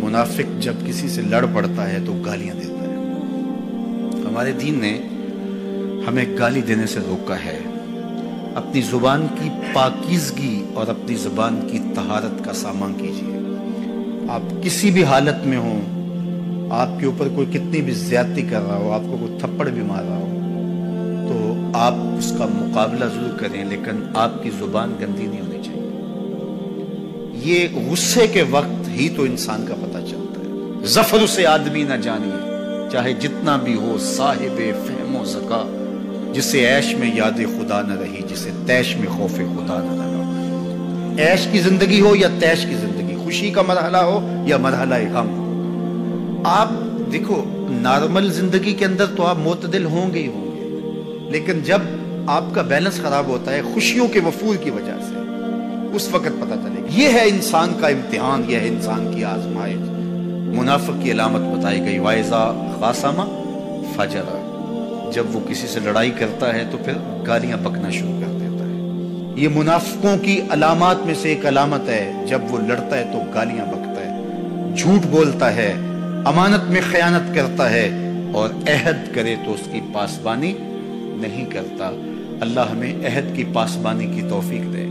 منافق جب کسی سے لڑ پڑتا ہے تو گالیاں دیتا ہے۔ ہمارے دین نے ہمیں گالی دینے سے روکا ہے۔ اپنی زبان کی پاکیزگی اور اپنی زبان کی طہارت کا سامان کیجیے۔ آپ کسی بھی حالت میں ہوں، آپ کے اوپر کوئی کتنی بھی زیادتی کر رہا ہو، آپ کو کوئی تھپڑ بھی مار رہا ہو، تو آپ اس کا مقابلہ ضرور کریں، لیکن آپ کی زبان گندی نہیں ہونی چاہیے۔ یہ غصے کے وقت ہی تو انسان کا پتہ چلتا ہے۔ ظفر سے آدمی نہ جانیے چاہے جتنا بھی ہو صاحب فہم و ذکا، جسے عیش میں یاد خدا نہ رہی، جسے تیش میں خوف خدا نہ لگا۔ عیش کی زندگی ہو یا تیش کی زندگی، خوشی کا مرحلہ ہو یا مرحلہ غم، آپ دیکھو نارمل زندگی کے اندر تو آپ معتدل ہوں گے ہی ہوں گے، لیکن جب آپ کا بیلنس خراب ہوتا ہے خوشیوں کے وفور کی وجہ سے، اس وقت پتہ چلے گا۔ یہ ہے انسان کا امتحان، یہ ہے انسان کی آزمائش۔ منافق کی علامت بتائی گئی، وَإِذَا خَاصَمَ فَجَرَ، جب وہ کسی سے لڑائی کرتا ہے تو پھر گالیاں بکنا شروع کر دیتا ہے۔ یہ منافقوں کی علامات میں سے ایک علامت ہے، جب وہ لڑتا ہے تو گالیاں بکتا ہے، جھوٹ بولتا ہے، امانت میں خیانت کرتا ہے، اور عہد کرے تو اس کی پاسبانی نہیں کرتا۔ اللہ ہمیں عہد کی پاسبانی کی توفیق دے۔